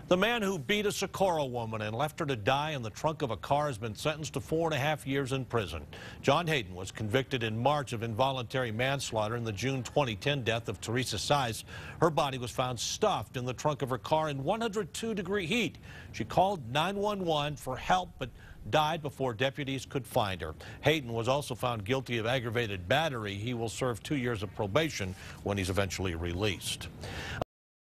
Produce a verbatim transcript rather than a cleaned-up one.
The man who beat a Socorro woman and left her to die in the trunk of a car has been sentenced to four and a half years in prison. John Hayden was convicted in March of involuntary manslaughter in the June twenty ten death of Teresa Size. Her body was found stuffed in the trunk of her car in one hundred two degree heat. She called nine one one for help but died before deputies could find her. Hayden was also found guilty of aggravated battery. He will serve two years of probation when he's eventually released.